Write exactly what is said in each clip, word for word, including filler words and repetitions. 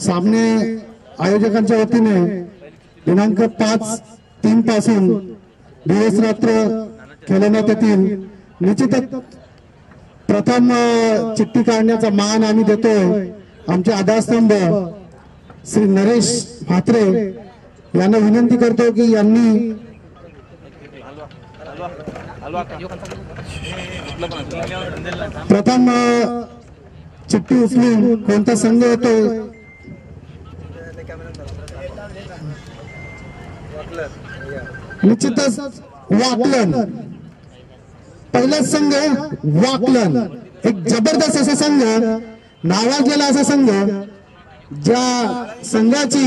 सामने आयोजकांच्या वतीने दिनांक पाच तीन पासून दिवस रात्र खेळवण्यात येतील। निश्चितच प्रथम चिठ्ठी काढण्याचा मान आम्ही देतोय आमचे आधारस्तंभ श्री नरेश म्हात्रे यांना विनंती करतो की यांनी प्रथम चिठ्ठी उचलून कोणता संघ येतोय निश्चितच वाकलन पहिला संघ वाकलन एक जबरदस्त असा संघ नावाजलेला असा संघ ज्या संघाची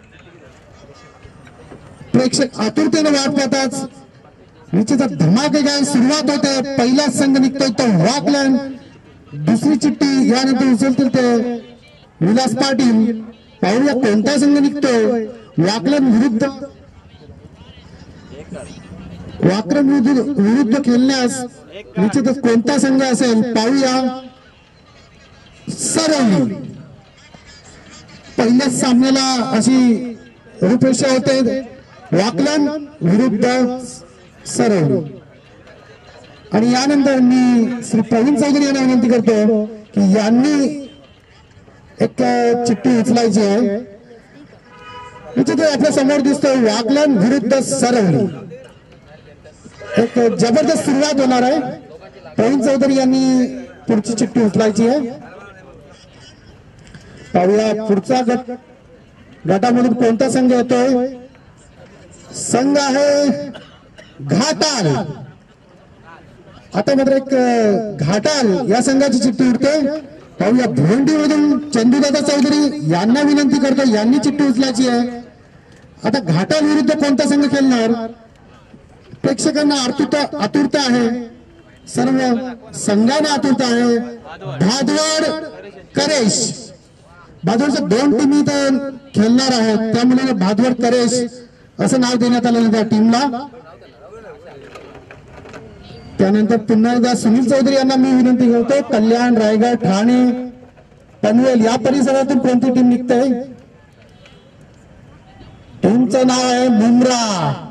प्रेक्षक आतुरतेने वाट पाहतात। निश्चितच धमाकेदार सुरुवात होते। पहिला संघ निघतोय तो वाकलन। दुसरी चिठ्ठी यानंतर उचलतील ते विलास पाटील। पाहूया कोणता संघ निघतोय वाकलन विरुद्ध वाकलन विरुद्ध खेळण्यास निश्चितच कोणता संघ असेल पाहूया। सरवली पहिल्याच सामन्याला अशी रूपरेषा होते वाकलन विरुद्ध सरवली। आणि यानंतर मी श्री प्रवीण चौधरी यांना विनंती करतो की यांनी एक चिठ्ठी उचलायची आहे। निश्चित आपल्या समोर दिसतोय वाकलन विरुद्ध सरवली। एक जबरदस्त सुरुवात होणार आहे। प्रवीण चौधरी यांनी पुढची चिठ्ठी उचलायची आहे। पाहूया पुढचा गट गटामधून कोणता संघ येतोय। संघ आहे घाटाल। आता मात्र एक घाटाल या संघाची चिठ्ठी उठते। पाहूया भिवंडीमधून चंदूदादा चौधरी यांना विनंती करतो यांनी चिठ्ठी उचलायची आहे। आता घाटाल विरुद्ध कोणता संघ खेळणार प्रेक्षकांना आतुरता आतुरता आहे। सर्व संघांना आतुरता आहे। भादवड करेश भादवडच्या दोन टीमी तर खेळणार आहेत त्यामुळे भादवड करेश असं नाव देण्यात आलेलं त्या टीमला। त्यानंतर पुन्हा एकदा सुनील चौधरी यांना मी विनंती करतो कल्याण रायगड ठाणे पनवेल या परिसरातून कोणती टीम निघते टीमचं नाव आहे मुंब्रा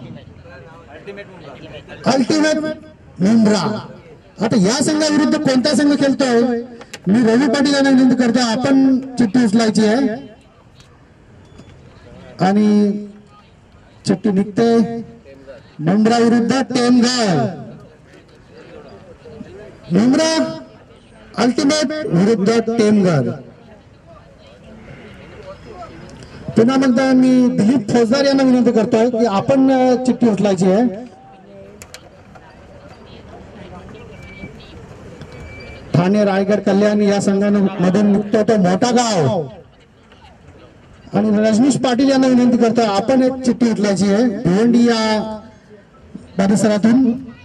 अल्टिमेट मुंब्रा। आता या संघाविरुद्ध कोणता संघ खेळतोय मी रवी पाटील यांना विनंती करतो आपण चिठ्ठी उचलायची आहे। आणि चिठ्ठी निघते मुंब्रा विरुद्ध टेमघर। मुंब्रा अल्टिमेट विरुद्ध टेमघर। पुन्हा एकदा मी दिलीप फौजदार यांना विनंती करतोय की आपण चिठ्ठी उचलायची आहे। ठाणे रायगड कल्याण या संघांमधून निघतो तो मोठा गाव आणि रजनीश पाटील यांना विनंती करतो आपण एक चिठ्ठी उचलायची आहे। भिवंडी या परिसरातून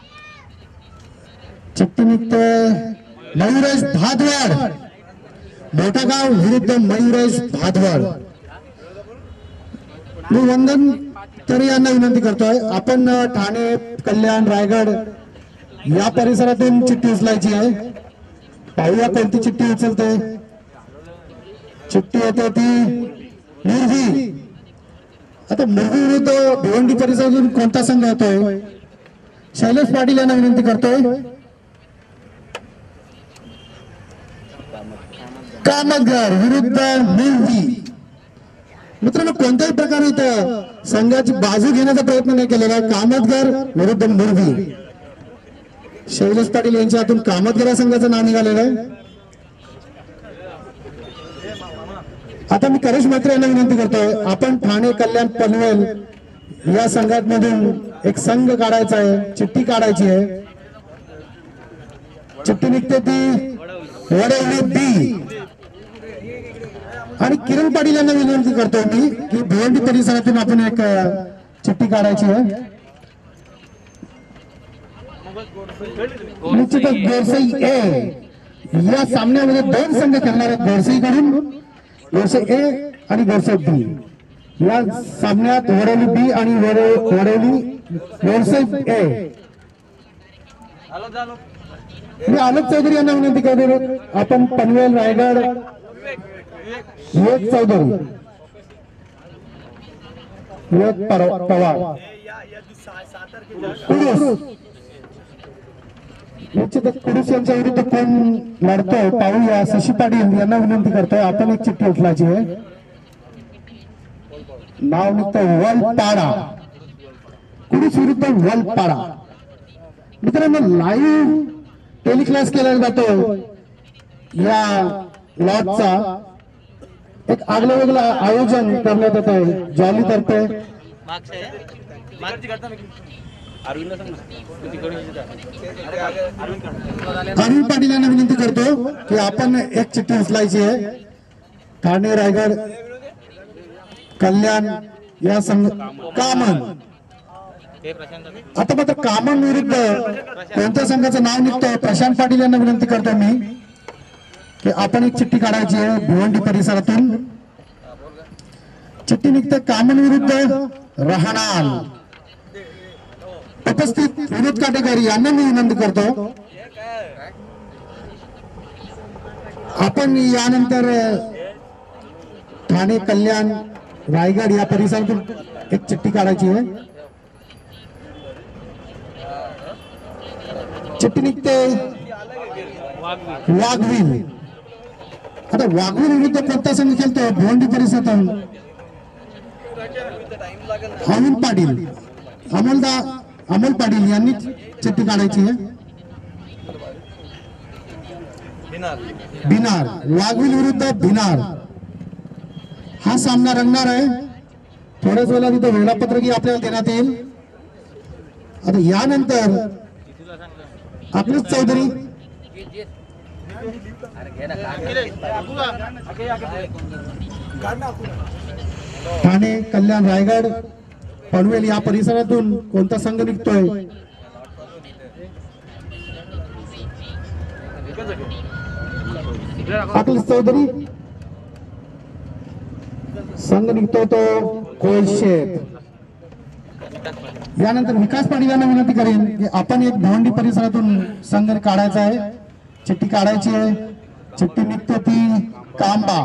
चिठ्ठी निघते मयुरेश भादवड मोठा गाव विरुद्ध मयुरेश भादवड। मी वंदन तरी यांना विनंती करतोय आपण ठाणे कल्याण रायगड या परिसरातून चिठ्ठी उचलायची आहे। पाहूया कोणती चिठ्ठी उचलते चिठ्ठी येते ती मुरगी। आता मुरगी विरुद्ध भिवंडी परिसरातून कोणता संघ येतोय शैलेश पाटील यांना विनंती करतोय कामतघर विरुद्ध मुरगी। मित्रांनो कोणत्याही प्रकारे इथं संघाची बाजू घेण्याचा प्रयत्न नाही केलेला। कामतघर विरुद्ध मुरगी शैलेश पाटील यांच्या हातून कामतघर या संघाचं नाव निघालेलं आहे। आता मी करेश म्हात्रे यांना विनंती करतोय आपण ठाणे कल्याण पनवेल या संघांमधून एक संघ काढायचा आहे चिठ्ठी काढायची आहे। चिठ्ठी निघते ती वडवली बी आणि किरण पाटील यांना विनंती करतो मी की भिवंडी परिसरातून आपण एक चिठ्ठी काढायची आहे। निश्चितच गोरसई ए या सामन्यामध्ये दोन संघ खेळणार आहेत गोरसईकडून गोरसई ए आणि गोरसई बी। या सामन्यात वडवली बी आणि वडवली गोरसई ए। मी आलोक चौधरी यांना विनंती करतो आपण पनवेल रायगड विवेक चौधरी, विवेक पवार, कुडूस. निश्चितच कुडूस यांच्या विरुद्ध कोण लढतोय पाहूया. शशी पाटील यांना विनंती करतोय, आपण एक चिठ्ठी उचलायची आहे. नाव निघतं वलपाडा, कुडूस विरुद्ध वलपाडा. मित्रांनो, लाईव्ह टेलिक्लास केला जातो या लॉटचा. एक आगळं वेगळं आयोजन करण्यात येत आहे जॉली तर्फे. अरुण पाटील यांना विनंती करतो की आपण एक चिठ्ठी उचलायची आहे. ठाणे, रायगड, कल्याण या संघ कामन. आता मात्र कामन विरुद्ध कोणत्या संघाचं नाव निघतं? प्रशांत पाटील यांना विनंती करतो मी की आपण एक चिठ्ठी काढायची आहे भिवंडी परिसरातून. चिठ्ठी निघते कामन विरुद्ध राहणार. उपस्थित विनोद काटेकरी यांना मी विनंती करतो, आपण यानंतर ठाणे, कल्याण, रायगड या परिसरातून एक चिठ्ठी काढायची आहे. चिठ्ठी निघते वाघवील. आता वाघवील विरुद्ध कोणता संघ खेळतो? भिवंडी परिसरातून अमोल पाटील, अमोलदा अमोल पाटील यांनी चिठ्ठी काढायची आहे. बिनार, वाघवील विरुद्ध बिनार हा सामना रंगणार आहे. थोड्याच वेळा तिथं वेळापत्रकही आपल्याला देण्यात येईल. आता यानंतर आपलेच चौधरी, ठाणे, कल्याण, रायगड, पनवेल या परिसरातून कोणता संघ निघतोय? आपलेच चौधरी. संघ निघतो तो कोळशेत. यानंतर विकास पाटील यांना विनंती करेन की आपण एक भिवंडी परिसरातून संघ काढायचा आहे. चिठ्ठी काढायची आहे. चिठ्ठी निघते ती कांबा,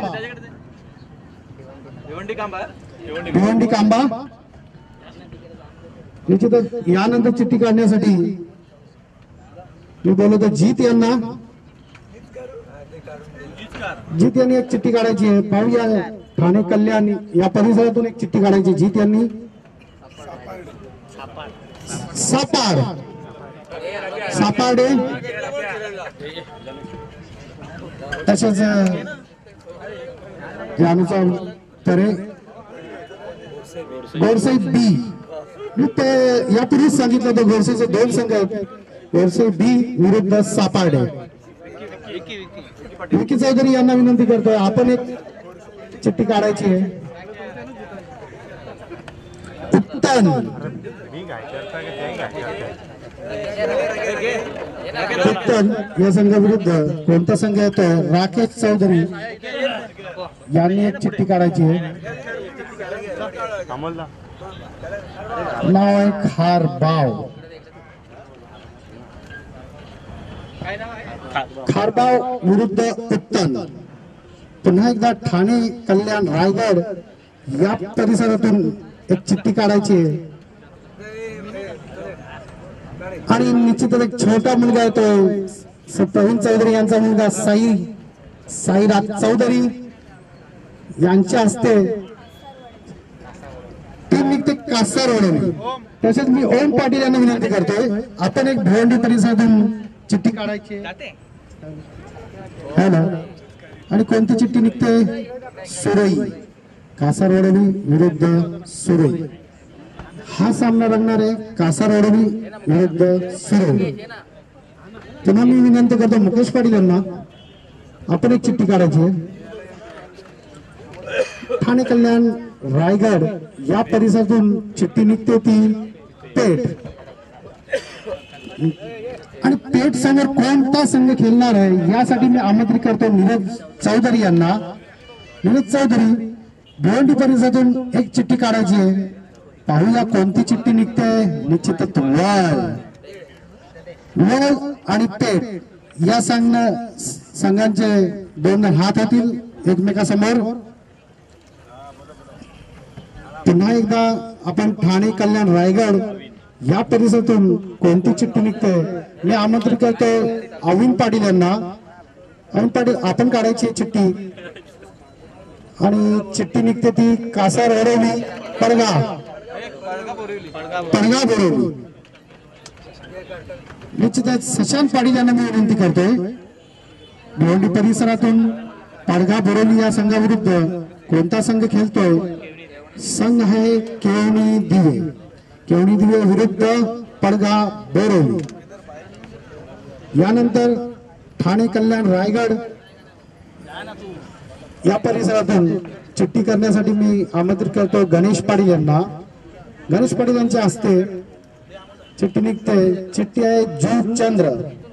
भिवंडी कांबा. निश्चितच यानंतर चिठ्ठी काढण्यासाठी मी बोलतो जीत यांना. जीत यांनी एक चिठ्ठी काढायची आहे. पाहूया ठाणे, कल्याण या परिसरातून एक चिठ्ठी काढायची. जीत यांनी सापाड, सापाडे, तसेच यानुसार तरे गोरसे बी. मी ते यापूर्वीच सांगितलं होतं गोरसेचे दोन संघ आहेत, गोरसे बी विरुद्ध सापाडे. विकी चौधरी यांना विनंती करतोय, आपण एक चिठ्ठी काढायची आहे. उत्तन, उत्तन या संघाविरुद्ध कोणता संघ येतो? राकेश चौधरी यांनी एक चिठ्ठी काढायची आहे. नाव आहे खारबाव. खारबाव विरुद्ध उत्तन. पुन्हा एकदा ठाणे, कल्याण, रायगड या परिसरातून एक चिठ्ठी काढायची आहे. आणि निश्चितच एक छोटा मुलगा येतो प्रवीण चौधरी यांचा मुलगा साई साईराज चौधरी यांच्या हस्ते ती निघते कासार ओढवली. तसेच मी ओम पाटील यांना विनंती करतोय, आपण एक भिवंडी परिसरातून चिठ्ठी काढायची है ना. आणि कोणती चिठ्ठी निघते? सुरई, कासार ओढवली विरुद्ध सुरई हा सामना रंगणार आहे. कासार ओढवली विरुद्ध सुरई. पुन्हा मी विनंती करतो मुकेश पाटील यांना, आपण एक चिठ्ठी काढायची आहे. ठाणे, कल्याण, रायगड या परिसरातून चिठ्ठी निघते ती पेठ. आणि पेठ संघ कोणता संघ खेळणार आहे यासाठी मी आमंत्रित करतो नीरज चौधरी यांना. नीरज चौधरी भिवंडी परिसरातून एक चिठ्ठी काढायची आहे. पाहूया कोणती चिठ्ठी निघते. निश्चितच वळ, वळ आणि पेठ या संघ संघांचे दोन हात होतील. एकमेकासमोर. पुन्हा एकदा आपण ठाणे कल्याण रायगड या परिसरातून कोणती चिठ्ठी निघते मी आमंत्रित करतो अविन पाटील यांना. अविन पाटील आपण काढायची चिठ्ठी आणि चिठ्ठी निघते ती कासार वरवली पडगा पडगा बोरवली. निश्चितच शशांक पाटील यांना मी विनंती करतोय भिवंडी परिसरातून पडगा बोरवली या संघाविरुद्ध कोणता संघ खेळतोय. संघ आहे केवणी दिवे. केवणी दिवे विरुद्ध पडगा बोरवली. यानंतर ठाणे कल्याण रायगड या परिसरातून चिठ्ठी करण्यासाठी मी आमंत्रित करतो गणेश पाटील यांना. गणेश पाटील यांच्या हस्ते चिठ्ठी निघते. चिठ्ठी आहे जू चंद्र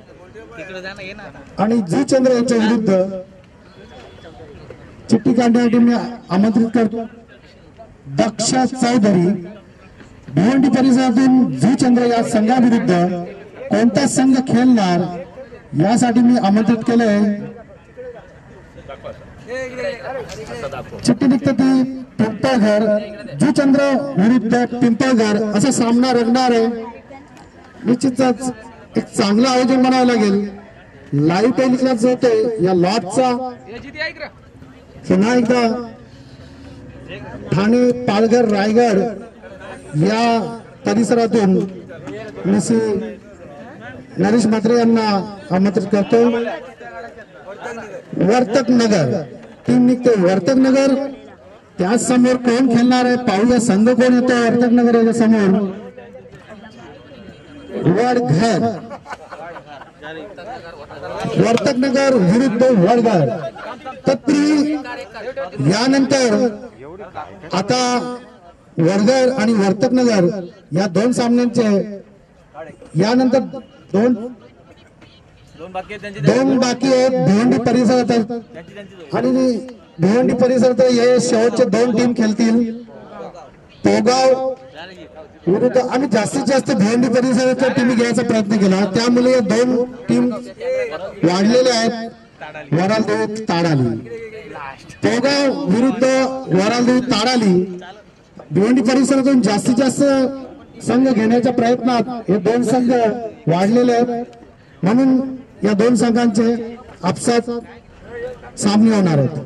आणि जू चंद्र यांच्या विरुद्ध चिठ्ठी काढण्यासाठी मी आमंत्रित करतो दक्ष चौधरी. भिवंडी परिसरातून जू चंद्र या संघाविरुद्ध कोणता संघ खेळणार यासाठी मी आमंत्रित केलंय. चिठ्ठी निघते ती पिंपळघर. जू चंद्र विरुद्ध पिंपळघर असा सामना रंगणार आहे. निश्चितच एक चांगलं आयोजन बनावं लागेल. लाईव्ह टेलिकास्ट होतोय या लॉटचा. पुन्हा एकदा ठाणे पालघर रायगड या परिसरातून मी श्री नरेश म्हात्रे यांना आमंत्रित करतो. वर्तक नगर टीम निघते वर्तक नगर. त्याच समोर कोण खेळणार आहे पाहूया. संघ कोण येतो वर्तक नगर याच्या समोर. वडघर वर्तक नगर विरुद्ध वडघर. तत्री यानंतर आता वडघर आणि वर्तक नगर या दोन सामन्यांचे यानंतर दोन दोन बाकी आहेत भिवंडी परिसरात आणि भिवंडी परिसरात हे शेवटचे दोन टीम खेळतील. पोगाव विरुद्ध आम्ही जास्तीत जास्त भिवंडी परिसराच्या टीम घ्यायचा प्रयत्न केला त्यामुळे या दोन टीम वाढलेल्या आहेत. वरालदेव ताडाली. पोगाव विरुद्ध वरालदेव ताडाली. भिवंडी परिसरातून जास्तीत जास्त संघ घेण्याच्या प्रयत्नात हे दोन संघ वाढलेले आहेत म्हणून या दोन संघांचे आपसात सामने होणार आहेत.